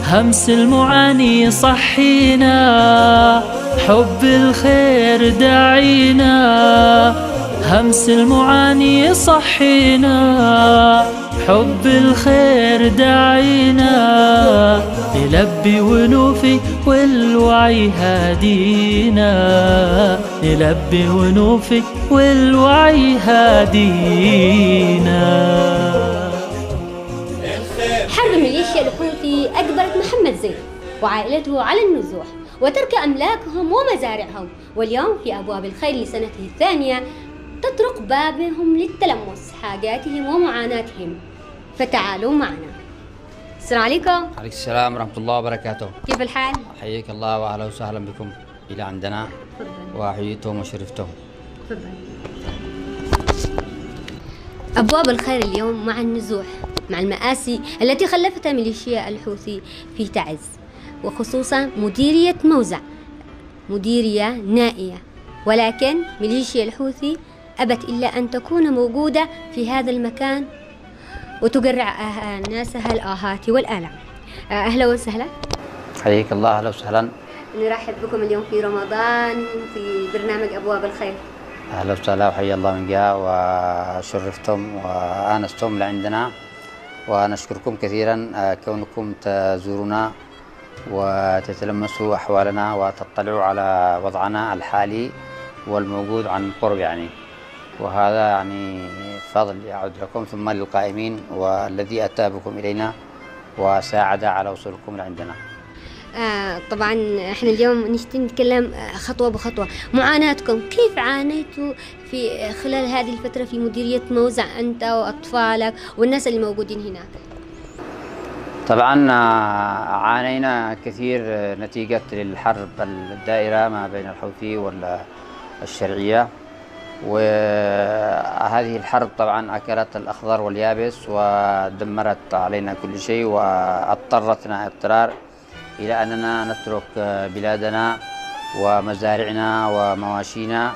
همس المعاني يصحينا، حب الخير داعينا. همس المعاني يصحينا، حب الخير داعينا. نلبي ونوفي والوعي هادينا، نلبي ونوفي والوعي هادينا. حرب ميليشيا الحوثي أجبرت محمد زيد وعائلته على النزوح وترك أملاكهم ومزارعهم، واليوم في أبواب الخير لسنته الثانية تطرق بابهم للتلمس حاجاتهم ومعاناتهم. فتعالوا معنا. السلام عليكم. عليكم السلام ورحمة الله وبركاته. كيف الحال؟ حياك الله وأهلا وسهلا بكم إلى عندنا. وحييتم وشرفتم. أبواب الخير اليوم مع النزوح، مع المآسي التي خلفتها ميليشيا الحوثي في تعز، وخصوصا مديرية موزع، مديرية نائية، ولكن ميليشيا الحوثي أبت إلا أن تكون موجودة في هذا المكان وتقرع ناسها الآهات والآلام. أهلا وسهلا. حياك الله، أهلا وسهلا. نرحب بكم اليوم في رمضان في برنامج أبواب الخير. أهلا وسهلا وحيا الله من جهة، وشرفتم وآنستم لعندنا، ونشكركم كثيرا كونكم تزورونا وتتلمسوا أحوالنا وتطلعوا على وضعنا الحالي والموجود عن قرب يعني، وهذا يعني فضل يعود لكم ثم للقائمين والذي أتى بكم إلينا وساعد على وصولكم لعندنا. طبعا احنا اليوم نتكلم خطوة بخطوة معاناتكم. كيف عانيتوا في خلال هذه الفترة في مديرية موزع أنت وأطفالك والناس اللي موجودين هناك؟ طبعا عانينا كثير نتيجة للحرب الدائرة ما بين الحوثي والشرعية، وهذه الحرب طبعا أكلت الأخضر واليابس ودمرت علينا كل شيء، واضطرتنا اضطرار إلى أننا نترك بلادنا ومزارعنا ومواشينا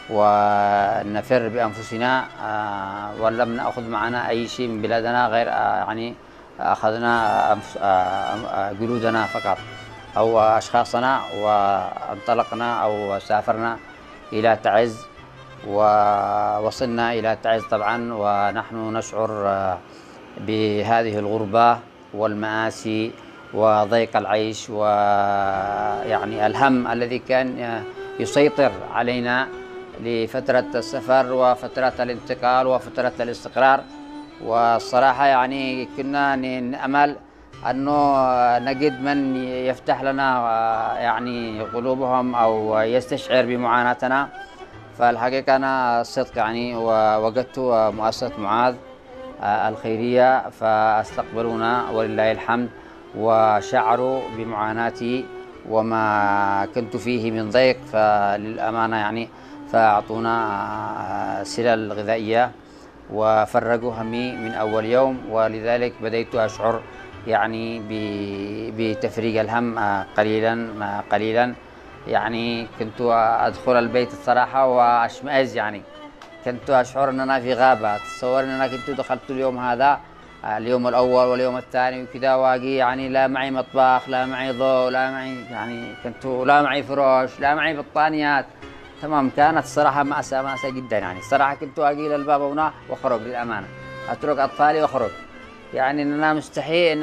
ونفر بأنفسنا، ولم نأخذ معنا أي شيء من بلادنا غير يعني أخذنا جلودنا فقط أو أشخاصنا، وانطلقنا أو سافرنا إلى تعز، ووصلنا إلى تعز طبعا ونحن نشعر بهذه الغربة والمآسي وضيق العيش ويعني الهم الذي كان يسيطر علينا لفترة السفر وفترة الانتقال وفترة الاستقرار. والصراحة يعني كنا نأمل أنه نجد من يفتح لنا يعني قلوبهم أو يستشعر بمعاناتنا. فالحقيقة أنا الصدق يعني ووجدت مؤسسة معاذ الخيرية فاستقبلونا ولله الحمد، وشعروا بمعاناتي وما كنت فيه من ضيق، فللأمانة يعني فأعطونا سلل غذائية وفرجوا همي من أول يوم، ولذلك بديت أشعر يعني بتفريج الهم قليلا. يعني كنت أدخل البيت الصراحة وأشمئز، يعني كنت أشعر أننا في غابة. تصور أننا كنت دخلت اليوم هذا اليوم الأول واليوم الثاني وكذا، واقي يعني لا معي مطبخ، لا معي ضوء، لا معي يعني لا معي فراش، لا معي بطانيات. تمام، كانت الصراحة مأساة جدا يعني. الصراحة كنت واقي للباب هنا واخرج للأمانة، أترك أطفالي واخرج، يعني أننا مستحيل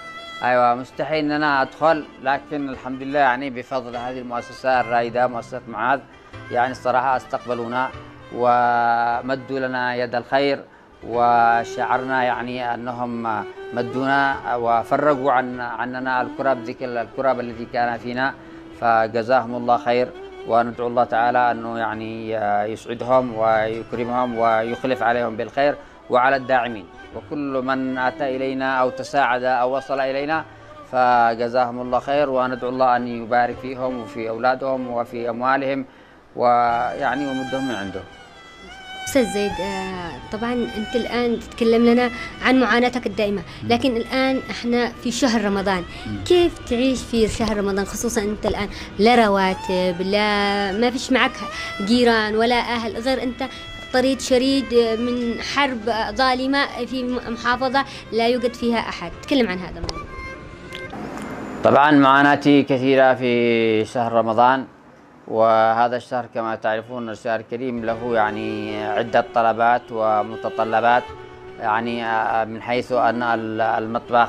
ان انا ادخل. لكن الحمد لله يعني بفضل هذه المؤسسه الرائده مؤسسه معاذ، يعني الصراحه استقبلونا ومدوا لنا يد الخير، وشعرنا يعني انهم مدونا وفرجوا عننا الكرب الذي كان فينا، فجزاهم الله خير. وندعو الله تعالى انه يعني يسعدهم ويكرمهم ويخلف عليهم بالخير وعلى الداعمين، وكل من أتى إلينا أو تساعد أو وصل إلينا فجزاهم الله خير، وندعو الله أن يبارك فيهم وفي أولادهم وفي أموالهم ويعني ومدهم من عنده. أستاذ زيد، طبعا أنت الآن تتكلم لنا عن معاناتك الدائمة، لكن الآن احنا في شهر رمضان. كيف تعيش في شهر رمضان، خصوصا أنت الآن لا رواتب، لا ما فيش معك جيران ولا أهل غير أنت طريد شريد من حرب ظالمة في محافظة لا يوجد فيها أحد. تكلم عن هذا الموضوع. طبعا معاناتي كثيرة في شهر رمضان، وهذا الشهر كما تعرفون الشهر الكريم له يعني عدة طلبات ومتطلبات، يعني من حيث أن المطبخ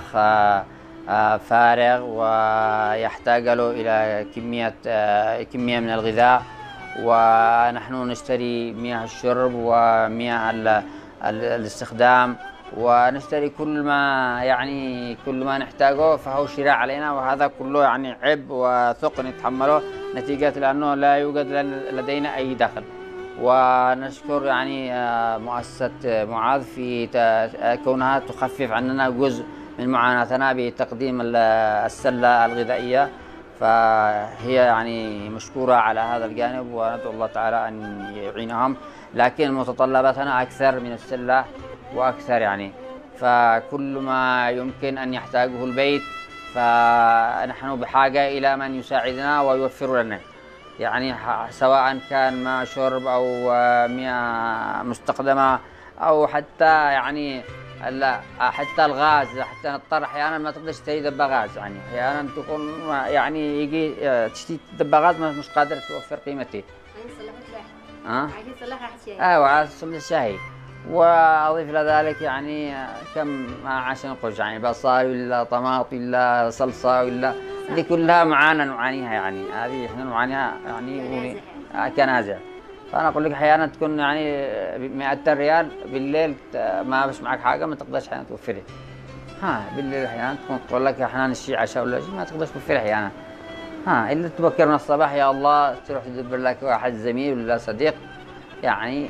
فارغ ويحتاج له إلى كمية من الغذاء، ونحن نشتري مياه الشرب ومياه الاستخدام، ونشتري كل ما نحتاجه، فهو شراء علينا، وهذا كله يعني عبء وثقل نتحمله نتيجة لأنه لا يوجد لدينا أي دخل. ونشكر يعني مؤسسة معاذ في كونها تخفف عننا جزء من معاناتنا بتقديم السلة الغذائية، فهي يعني مشكورة على هذا الجانب، وندعو الله تعالى أن يعينهم. لكن متطلباتنا أكثر من السلة وأكثر يعني، فكل ما يمكن أن يحتاجه البيت فنحن بحاجة إلى من يساعدنا ويوفر لنا، يعني سواء كان ماء شرب أو مياه مستخدمة أو حتى يعني حتى الغاز، حتى نضطر أحيانا ما تقدر تشتري دباغاز، يعني أحيانا تكون يعني يجي تشتري دباغاز مش قادر توفر قيمته. عايزين صلحها الشاي. أيوة عايز الشاي. وأضيف إلى ذلك يعني كم ما عشان نقول يعني بصل ولا طماط ولا صلصة ولا دي كلها معانا نعانيها، يعني هذه احنا نعانيها يعني كنازع. فأنا أقول لك أحيانا تكون يعني 200 ريال بالليل ما بس معك حاجة ما تقدرش أحيانا توفرها. بالليل أحيانا تقول لك احنا نشتري عشاء ولا شيء ما تقدرش توفرها أحيانا. إلا تبكر من الصباح يا الله تروح تدبر لك واحد زميل ولا صديق يعني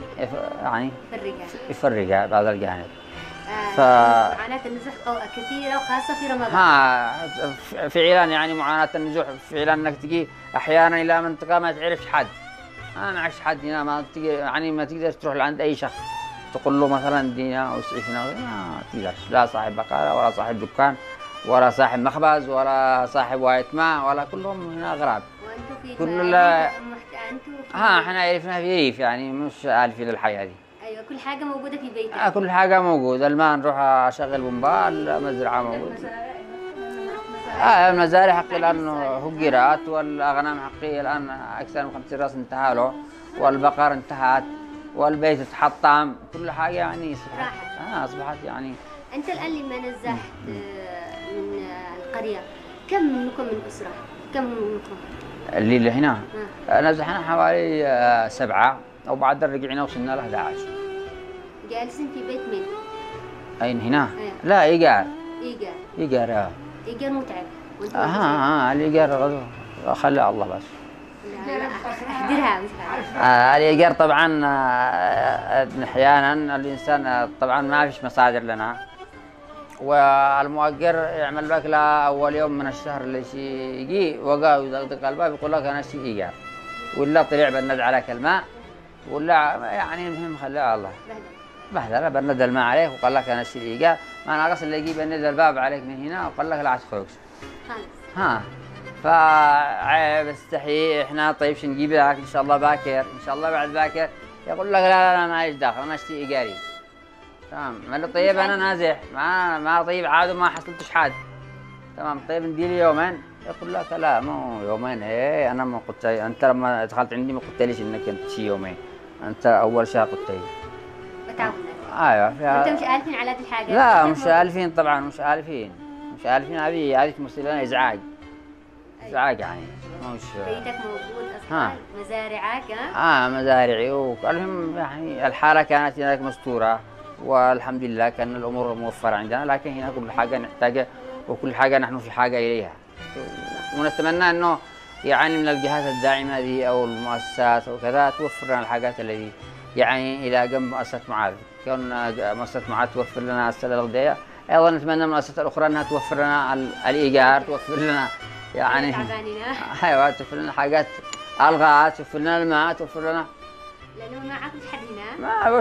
يفرقها بهذا الجانب. معاناة النزوح كثيرة وخاصة في رمضان. فعلا يعني معاناة النزوح فعلا انك تجي احيانا الى منطقة ما تعرفش حد، ما معكش حد هنا، ما تجي يعني ما تقدر تروح لعند اي شخص تقول له مثلا دينا او اسعفنا، ما تقدرش، لا صاحب بقالة ولا صاحب دكان ولا صاحب مخبز ولا صاحب واية ماء ولا، كلهم هنا اغراب. وانتم في احنا عرفنا في ريف يعني مش آلفين للحياة دي. ايوه كل حاجة موجودة في بيتك. كل حاجة موجودة، الماء نروح اشغل بومبا، المزرعة موجودة. المزارع حقي الان هجرات، والاغنام حقي الان اكثر من 50 راس انتهى له، والبقر انتهت، والبيت اتحطم، كل حاجة يعني اصبحت يعني. انت الان لما نزحت من القرية كم منكم من أسرة؟ كم منكم؟ اللي هنا نزحنا حوالي 7، وبعد رجعنا وصلنا ل 11. جالسين في بيت مين؟ أين هنا؟ لا إيجار. إيجار متعب. الإيجار غدوة خلى الله بس. لا احضرها مش الإيجار طبعا أحيانا الإنسان طبعا ما فيش مصادر لنا، والمؤجر يعمل لك أول يوم من الشهر اللي يجي وقع ويدقدق الباب يقول لك أنا شيء إيجار، ولا طلع بند عليك الماء، ولا يعني المهم خليها الله بهذا بند الماء عليك وقال لك أنا شيء إيجار، ما ناقص اللي يجي بند الباب عليك من هنا وقال لك لا تخرج خالص. فعيب استحي احنا طيب شو نجيب لك ان شاء الله باكر، ان شاء الله بعد باكر يقول لك لا ما ليش داخل انا اشتي ايجاري. تمام ما طيب انا نازح ما طيب عاد ما حصلتش حد. تمام طيب ندير يومين، يقول لك لا مو يومين، انا ما قلت انت لما دخلت عندي ما قلت ليش انك انت شي يومين، انت اول شهر قلت لي ايوه انت مش آلفين على هذه الحاجه؟ لا مش آلفين طبعا، مش آلفين هذه تمثل لنا ازعاج يعني مش بيتك موجود اصلا مزارعك مزارعي، والمهم يعني الحاله كانت هناك مستوره والحمد لله كان الامور موفره عندنا، لكن هنا كل حاجه نحتاجها وكل حاجه نحن في حاجه اليها، ونتمنى انه يعني من الجهات الداعمه هذه او المؤسسات وكذا توفر لنا الحاجات التي يعني الى جنب مؤسسه معاذ، كون مؤسسه معاذ توفر لنا السله الغذائيه، ايضا نتمنى من المؤسسات الاخرى انها توفر لنا الايجار، توفر لنا يعني ايوه توفر لنا حاجات الغاز، توفر لنا الماء، توفر لنا لانه ما عادش حد هنا، ما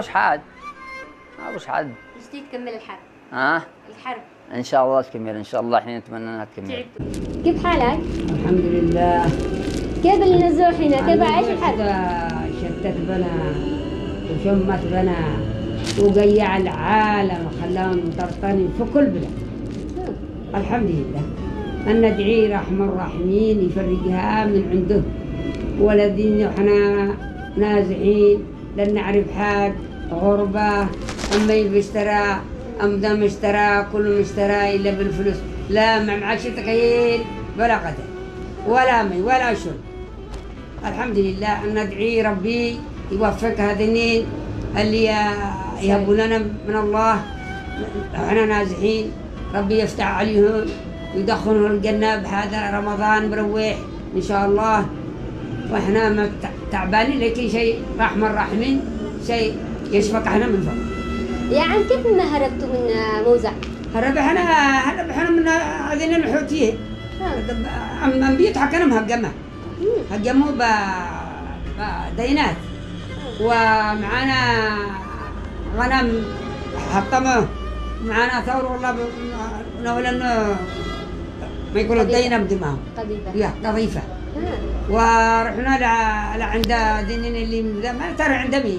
فيش حد نشتي تكمل الحرب. الحرب ان شاء الله تكمل، ان شاء الله احنا نتمنى انها تكمل. كيف حالك؟ الحمد لله. كيف النزوح هنا؟ كيف عايش الحرب؟ شتت بنا وشمت بنا وقيع العالم وخلاهم مطرطنين في كل بلاد. الحمد لله. أن ندعي رحم الراحمين يفرجها من عنده، والذين احنا نازحين لن نعرف حد، غربة، أما يشترى أم دام اشترى كل اشترى إلا بالفلوس، لا ما معكش تخيل ولا قدر ولا مي ولا شرب. الحمد لله أن ندعي ربي يوفق هذين اللي يهبوا لنا من الله، احنا نازحين ربي يفتح عليهم ويدخلهم الجنة بهذا رمضان بروح إن شاء الله، واحنا ما تعبانين لكن شيء رحمة الراحمين شيء يشفق احنا من فوق. يعني كيف ما هربتوا من موزع؟ هرب احنا من هذين الحوثيين. أنبيت حكنا مهجمة هجموا بدينات، ومعانا غنم حطموه، معانا ثور والله نقول انه ما يقولوا الدينة بدماهم قذيفة. ورحنا لعند دينين اللي ما ترى عند مين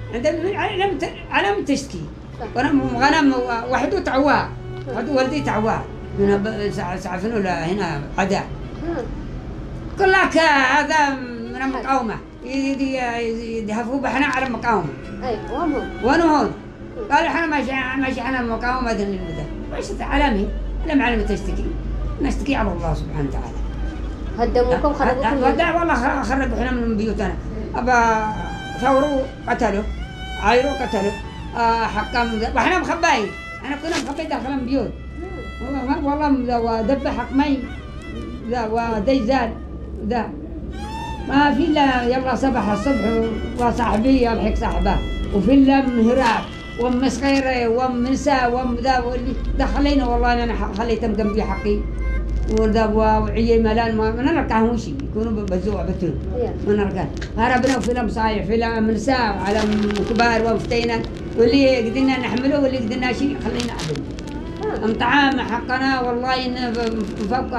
علم تشتكي، غنم واحد تعواه، واحد ولدي تعواه هنا سعفنوا هنا عداء كلك هذا من المقاومة يدهفوا بحنا على المقاومة. أيوة وين هون؟ قال احنا ماشي احنا المقاومة ذن المدة وإيش علامي؟ لم علم تشتكي، نشتكي على الله سبحانه وتعالى. هدموكم خربوكم؟ والله خربوا احنا من بيوتنا. أبا ثوروا قتلوا، عايروا قتلوا، حكام واحنا مخباين، انا كنا مخباين داخل البيوت. والله ودب حكمين ذا وديزان ذا ما في الا يلا صبح الصبح وصاحبي يلحق صاحبه، وفي الا مهراب وام صغيره وام نساء وام ذا واللي دخلينا والله انا خليتهم جنبي حقي وذا وعي ملان ما نلقاهم شيء يكونوا بزوع بتون ما نلقاه. هربنا وفيلم صايع فيلم نساء على كبار وفتينا، واللي قدرنا نحمله واللي قدرنا شيء خلينا عبد. طعام حقنا والله إنه فوق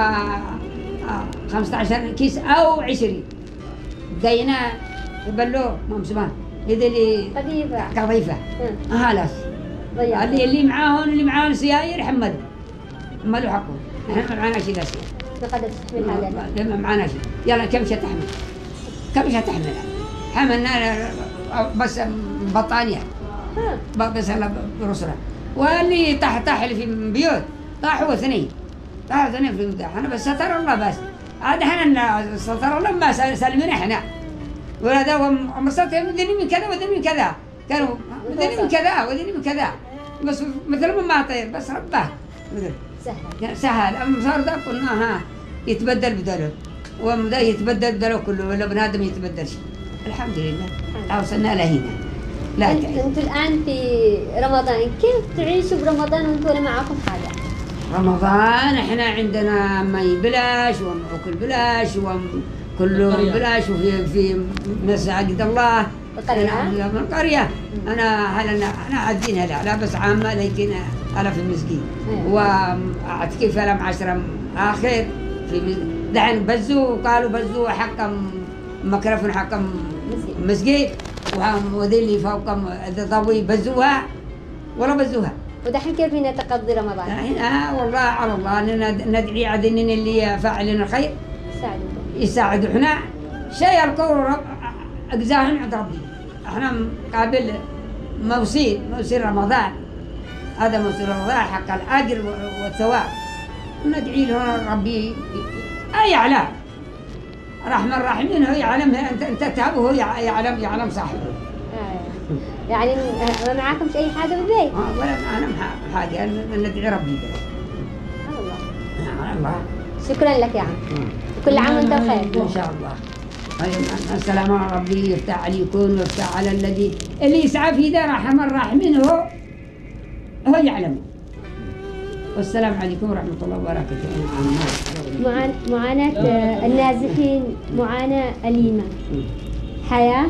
15 كيس أو 20 دينا يبلوه ما مسمان هذا اللي قضيفة خلاص. اللي معاهم سياير حملوا حقهم، احنا ما معانا شيء لا سياير. لقد تحمل هذا ما معانا شيء. يلا كم شيء تحمل؟ كم شيء تحملها؟ حملنا بس بطانية بس على برسرة، واللي طاح في بيوت طاحوا اثنين في المداح. انا بس ستر الله بس عاد احنا ستر الله ما سلمنا احنا ولا ده ومصطفى مدني من كذا ودني من كذا كانوا مدني من كذا ودني من كذا بس مثل ما طير بس رباه سهل. اما صار ده قلنا ها يتبدل بدله ومدا يتبدل بدله كله ولا بنادم يتبدل شيء. الحمد لله وصلنا لهنا. لا انتوا الان في رمضان، كيف تعيشوا برمضان وانتوا ولا معاكم حاجه؟ رمضان احنا عندنا مي بلاش ومأكل بلاش وكله بلاش، وفي مساجد الله من القرية. أنا عادين لا بس عامة لكن أنا في المسجد وأعتكف لهم 10 آخر في دحين بزوا قالوا بزوا حكم مكرفن حكم مسجد وذي اللي فوقهم ضوي بزوها ولا بزوها. ودحين كيف نتقضي رمضان؟ والله على الله ندعي عدنين اللي فاعلين الخير يساعدوا احنا شيء القول اجزاهم عند ربي. احنا قابل موسير رمضان، هذا موسير رمضان حق الاجر والثواب، ندعي له ربي يعلم رحمن الراحمين، هو يعلم انت تهب وهو يعلم صاحبه. يعني ما معاكمش اي حاجه بالبيت؟ ولا معنا حاجه، ندعي ربي بس. الله. شكرا لك يا عم، كل عام وانت بخير. ان شاء الله. السلام على ربي يفتح عليكم ويفتح على الذي اللي يسعى في ذا رحم الراحمين هو يعلم. والسلام عليكم ورحمه الله وبركاته. معاناة النازحين معاناة أليمة، حياة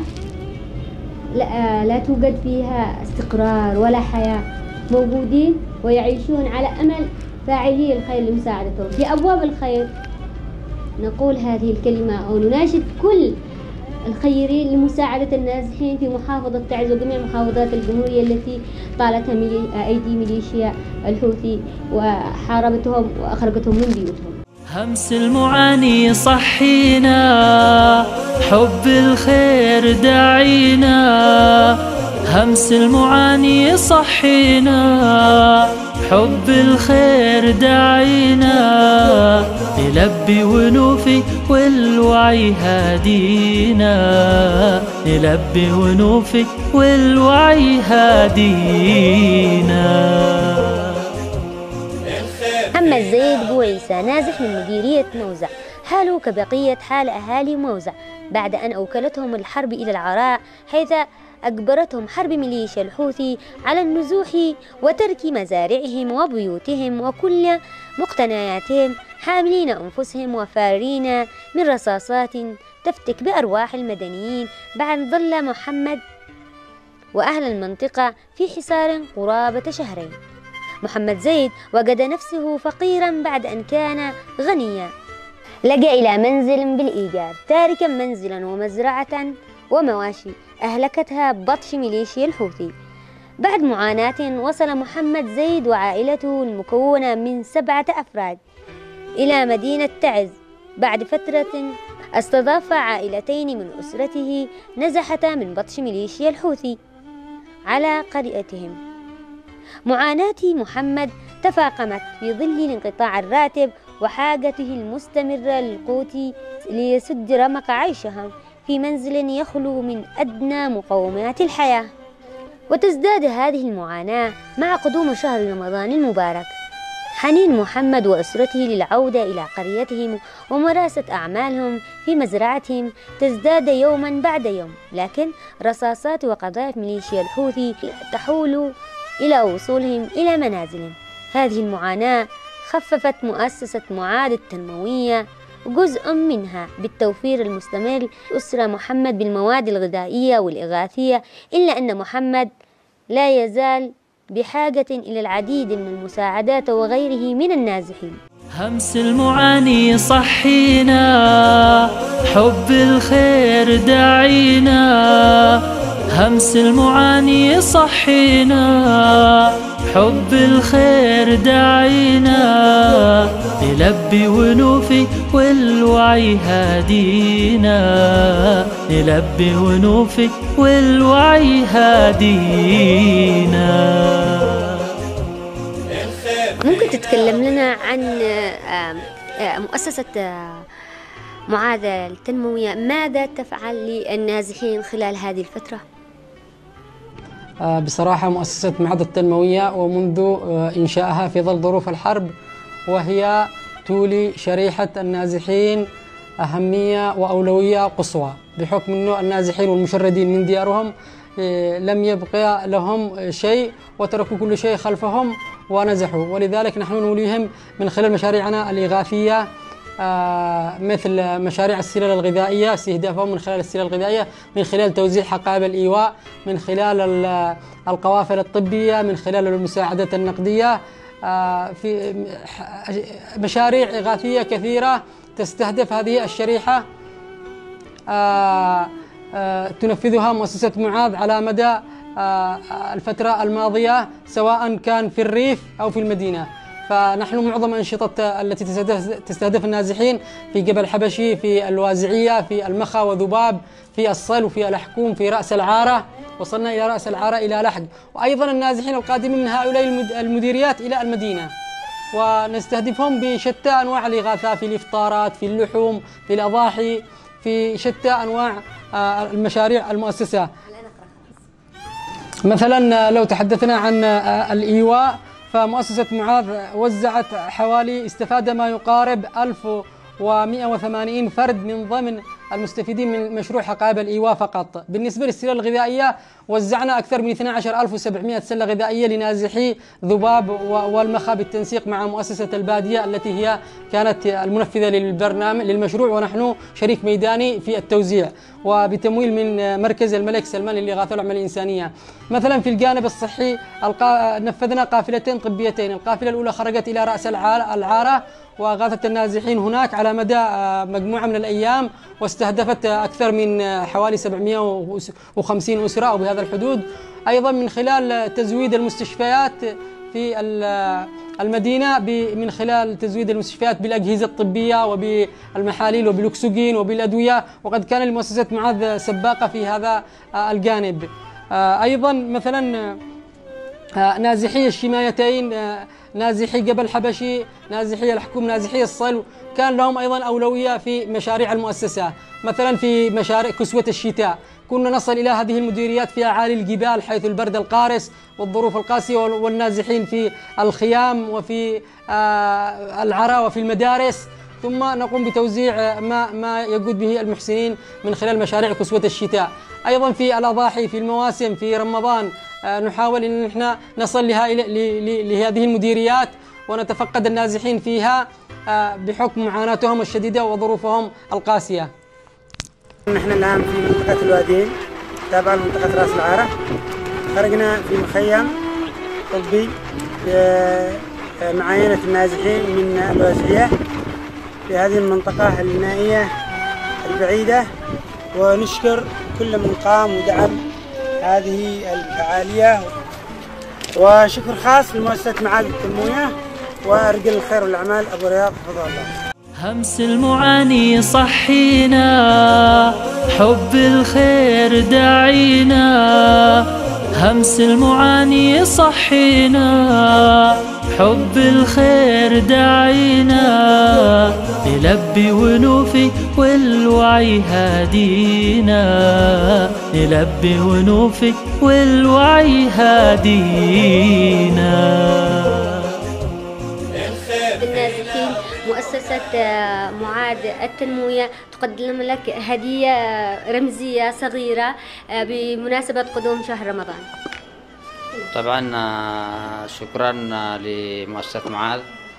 لا توجد فيها استقرار ولا حياة، موجودين ويعيشون على أمل فاعلي الخير لمساعدتهم في أبواب الخير. نقول هذه الكلمة أو نناشد كل الخيرين لمساعدة النازحين في محافظة تعز وجميع محافظات الجمهورية التي طالتها أيدي ميليشيا الحوثي وحاربتهم وأخرجتهم من بيوتهم. همس المعاني صحينا، حب الخير داعينا، همس المعاني صحينا، حب الخير داعينا، نلبي ونوفي والوعي هادينا، نلبي ونوفي والوعي هادينا. محمد زيد بو عيسى نازح من مديرية موزع، حاله كبقية حال أهالي موزع بعد أن أوكلتهم الحرب إلى العراء، حيث أجبرتهم حرب ميليشيا الحوثي على النزوح وترك مزارعهم وبيوتهم وكل مقتنياتهم، حاملين أنفسهم وفارين من رصاصات تفتك بأرواح المدنيين. بعد ظل محمد وأهل المنطقة في حصار قرابة شهرين. محمد زيد وجد نفسه فقيرا بعد أن كان غنيا، لجأ إلى منزل بالإيجار، تاركا منزلا ومزرعة ومواشي أهلكتها بطش ميليشيا الحوثي. بعد معاناة وصل محمد زيد وعائلته المكونة من 7 أفراد إلى مدينة تعز. بعد فترة استضاف عائلتين من أسرته نزحتا من بطش ميليشيا الحوثي على قريتهم. معاناة محمد تفاقمت في ظل انقطاع الراتب وحاجته المستمرة للقوت ليسد رمق عيشهم في منزل يخلو من أدنى مقومات الحياة. وتزداد هذه المعاناة مع قدوم شهر رمضان المبارك. حنين محمد وأسرته للعودة إلى قريتهم وممارسة أعمالهم في مزرعتهم تزداد يوما بعد يوم، لكن رصاصات وقذائف ميليشيا الحوثي تحول إلى وصولهم إلى منازلهم. هذه المعاناة خففت مؤسسة معاد التنموية جزء منها بالتوفير المستمر لأسرة محمد بالمواد الغذائية والإغاثية، إلا أن محمد لا يزال بحاجة إلى العديد من المساعدات وغيره من النازحين. همس المعاني صحينا، حب الخير داعينا، همس المعاني صحينا، حب الخير داعينا، نلبي ونوفي والوعي هادينا، نلبي ونوفي والوعي هادينا. ممكن تتكلم لنا عن مؤسسة معاد التنموية، ماذا تفعل للنازحين خلال هذه الفترة؟ بصراحة مؤسسة معاد التنموية ومنذ إنشائها في ظل ظروف الحرب وهي تولي شريحة النازحين أهمية وأولوية قصوى، بحكم أنه النازحين والمشردين من ديارهم لم يبقى لهم شيء وتركوا كل شيء خلفهم ونزحوا، ولذلك نحن نوليهم من خلال مشاريعنا الإغاثية مثل مشاريع السلال الغذائية، استهدافهم من خلال السلال الغذائية، من خلال توزيع حقائب الإيواء، من خلال القوافل الطبية، من خلال المساعدات النقدية، في مشاريع إغاثية كثيرة تستهدف هذه الشريحة تنفذها مؤسسة معاد على مدى الفترة الماضية، سواء كان في الريف أو في المدينة. فنحن معظم الأنشطة التي تستهدف النازحين في جبل حبشي، في الوازعية، في المخا وذباب، في الصل، وفي الحكوم، في رأس العارة، وصلنا إلى رأس العارة إلى لحج، وأيضا النازحين القادمين من هؤلاء المديريات إلى المدينة، ونستهدفهم بشتى أنواع الإغاثة، في الإفطارات، في اللحوم، في الأضاحي، في شتى أنواع المشاريع المؤسسة. مثلا لو تحدثنا عن الإيواء، فمؤسسة معاذ وزعت حوالي استفاد ما يقارب 1180 فرد من ضمن المستفيدين من مشروع حقائب الإيواء فقط. بالنسبة للسلال الغذائية وزعنا أكثر من 12700 سلة غذائية لنازحي ذباب والمخا بالتنسيق مع مؤسسة البادية التي هي كانت المنفذة للمشروع، ونحن شريك ميداني في التوزيع، وبتمويل من مركز الملك سلمان للإغاثة والأعمال الإنسانية. مثلا في الجانب الصحي نفذنا قافلتين طبيتين، القافلة الأولى خرجت إلى رأس العارة وأغاثت النازحين هناك على مدى مجموعة من الأيام، واستهدفت أكثر من حوالي 750 أسرة أو بهذا الحدود. أيضا من خلال تزويد المستشفيات في المدينة من خلال تزويد المستشفيات بالأجهزة الطبية وبالمحاليل وبالأكسجين وبالأدوية، وقد كان لمؤسسة معاذ سباقة في هذا الجانب. أيضا مثلا نازحي الشمايتين، نازحي جبل حبشي، نازحي الحكوم، نازحي الصلو، كان لهم أيضا أولوية في مشاريع المؤسسة. مثلا في مشاريع كسوة الشتاء كنا نصل إلى هذه المديريات في أعالي الجبال حيث البرد القارس والظروف القاسية، والنازحين في الخيام وفي العرى وفي المدارس، ثم نقوم بتوزيع ما يقود به المحسنين من خلال مشاريع كسوة الشتاء. أيضا في الأضاحي، في المواسم، في رمضان نحاول أن احنا نصل لهذه المديريات ونتفقد النازحين فيها بحكم معاناتهم الشديدة وظروفهم القاسية. نحن الآن في منطقة الوادين تابعة لمنطقة رأس العارة. خرجنا في مخيم طبي معاينة النازحين من الوازعية في هذه المنطقة النائية البعيدة، ونشكر كل من قام ودعم هذه الفعالية، وشكر خاص لمؤسسة معاذ التنموية ورجال الخير والأعمال أبو رياض حفظه الله. همس المعاني صحينا، حب الخير داعينا، همس المعاني صحينا، حب الخير داعينا، نلبي ونوفي والوعي هادينا، نلبي ونوفي والوعي هادينا. بالنازحين مؤسسة معاذ التنموية تقدم لك هدية رمزية صغيرة بمناسبة قدوم شهر رمضان. طبعا شكرا لمؤسسة معاذ،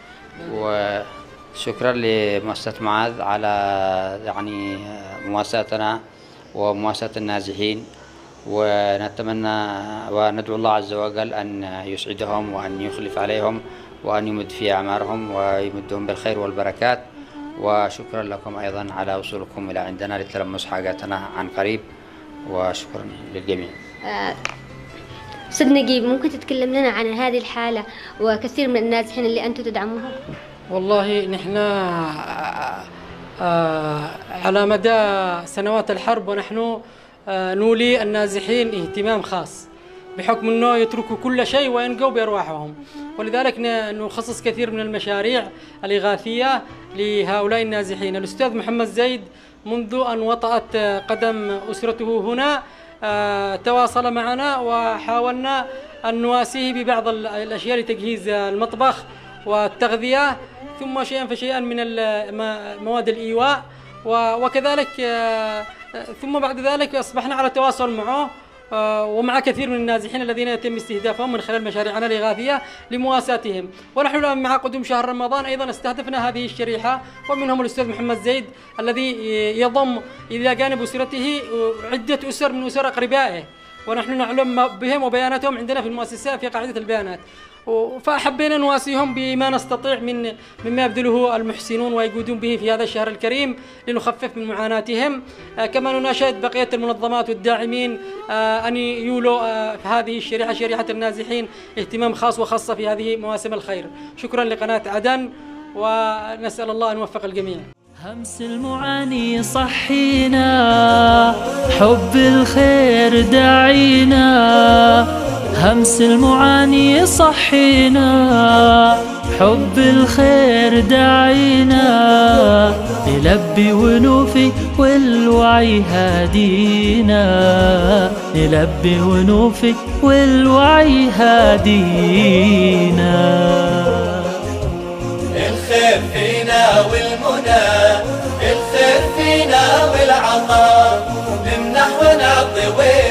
وشكرا لمؤسسة معاذ على يعني مواساتنا ومواساة النازحين، ونتمنى وندعو الله عز وجل أن يسعدهم وأن يخلف عليهم وأن يمد في أعمارهم ويمدهم بالخير والبركات. وشكرا لكم أيضا على وصولكم إلى عندنا لتلمس حاجاتنا عن قريب، وشكرا للجميع. أستاذ نجيب، ممكن تتكلم لنا عن هذه الحالة وكثير من النازحين اللي أنتم تدعموهم؟ والله نحن على مدى سنوات الحرب ونحن نولي النازحين اهتمام خاص، بحكم أنه يتركوا كل شيء وينقوا بأرواحهم، ولذلك نخصص كثير من المشاريع الإغاثية لهؤلاء النازحين. الأستاذ محمد زيد منذ أن وطأت قدم أسرته هنا تواصل معنا وحاولنا أن نواسيه ببعض الأشياء لتجهيز المطبخ والتغذية، ثم شيئا فشيئا من مواد الإيواء، وكذلك ثم بعد ذلك أصبحنا على تواصل معه ومع كثير من النازحين الذين يتم استهدافهم من خلال مشاريعنا الإغاثية لمواساتهم. ونحن الآن مع قدوم شهر رمضان أيضا استهدفنا هذه الشريحة، ومنهم الأستاذ محمد زيد الذي يضم إلى جانب أسرته عدة أسر من أسر أقربائه، ونحن نعلم بهم وبياناتهم عندنا في المؤسسة في قاعدة البيانات، فحبينا نواسيهم بما نستطيع مما يبذله المحسنون ويقودون به في هذا الشهر الكريم لنخفف من معاناتهم. كما نناشد بقية المنظمات والداعمين أن يولوا في هذه الشريحة، شريحة النازحين، اهتمام خاص وخاصة في هذه مواسم الخير. شكرا لقناة عدن، ونسأل الله أن يوفق الجميع. همس المعاني صحينا، حب الخير داعينا، همس المعاني صحينا، حب الخير داعينا، نلبي ونوفي والوعي هادينا، نلبي ونوفي والوعي هادينا. الخير فينا والمنى، الخير فينا والعطاء، نمنح ونعطي